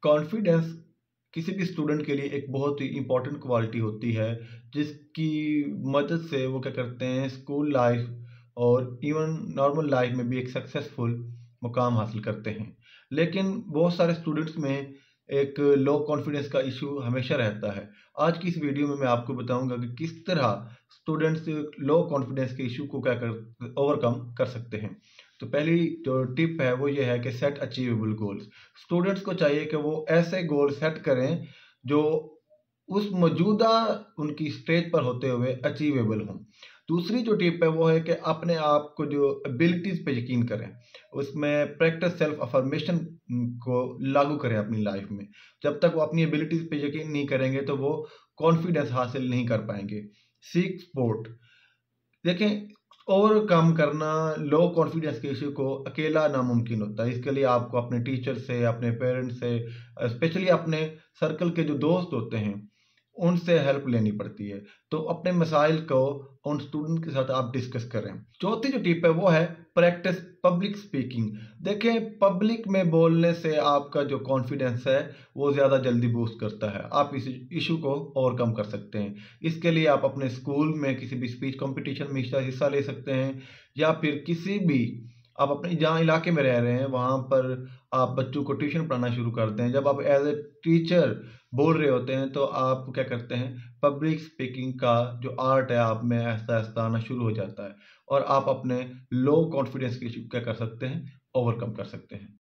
Confidence किसी भी student के लिए एक बहुत ही इम्पोर्टेंट क्वालिटी होती है, जिसकी मदद से वो क्या करते हैं, स्कूल लाइफ और इवन नॉर्मल लाइफ में भी एक सक्सेसफुल मुकाम हासिल करते हैं। लेकिन बहुत सारे स्टूडेंट्स में एक लो कॉन्फिडेंस का इशू हमेशा रहता है। आज की इस वीडियो में मैं आपको बताऊंगा कि किस तरह स्टूडेंट्स लो कॉन्फिडेंस के इशू को क्या कर ओवरकम कर सकते हैं। तो पहली जो टिप है वो ये है कि सेट अचीवेबल गोल्स। स्टूडेंट्स को चाहिए कि वो ऐसे गोल सेट करें जो उस मौजूदा उनकी स्टेज पर होते हुए अचीवेबल हों। दूसरी जो टिप है वो है कि अपने आप को जो एबिलिटीज़ पे यकीन करें, उसमें प्रैक्टिस सेल्फ अफर्मेशन को लागू करें अपनी लाइफ में। जब तक वो अपनी एबिलिटीज़ पे यकीन नहीं करेंगे तो वो कॉन्फिडेंस हासिल नहीं कर पाएंगे। Seek support. देखें, ओवरकम करना लो कॉन्फिडेंस के इश्यू को अकेला नामुमकिन होता है। इसके लिए आपको अपने टीचर से, अपने पेरेंट्स से, स्पेशली अपने सर्कल के जो दोस्त होते हैं, उनसे हेल्प लेनी पड़ती है। तो अपने मसाइल को उन स्टूडेंट के साथ आप डिस्कस करें। चौथी जो टिप है वो है प्रैक्टिस पब्लिक स्पीकिंग। देखें, पब्लिक में बोलने से आपका जो कॉन्फिडेंस है वो ज़्यादा जल्दी बूस्ट करता है। आप इस इशू को ओवरकम कर सकते हैं। इसके लिए आप अपने स्कूल में किसी भी स्पीच कंपटीशन में हिस्सा ले सकते हैं, या फिर किसी भी आप अपने जहाँ इलाके में रह रहे हैं वहाँ पर आप बच्चों को ट्यूशन पढ़ाना शुरू कर दें। जब आप एज ए टीचर बोल रहे होते हैं तो आप क्या करते हैं, पब्लिक स्पीकिंग का जो आर्ट है आप में ऐसा ऐसा आना शुरू हो जाता है और आप अपने लो कॉन्फिडेंस की इशू क्या कर सकते हैं, ओवरकम कर सकते हैं।